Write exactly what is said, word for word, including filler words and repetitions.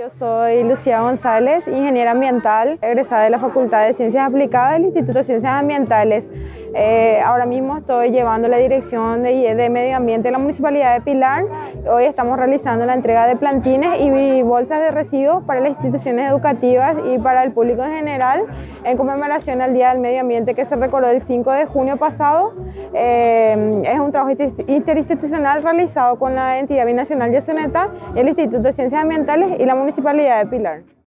Yo soy Lucía González, ingeniera ambiental, egresada de la Facultad de Ciencias Aplicadas del Instituto de Ciencias Ambientales. Eh, ahora mismo estoy llevando la dirección de, de Medio Ambiente de la Municipalidad de Pilar. Hoy estamos realizando la entrega de plantines y bolsas de residuos para las instituciones educativas y para el público en general, en conmemoración al Día del Medio Ambiente que se recordó el cinco de junio pasado. Eh, es un trabajo interinstitucional realizado con la entidad binacional Yassuneta, el Instituto de Ciencias Ambientales y la Municipalidad de Pilar.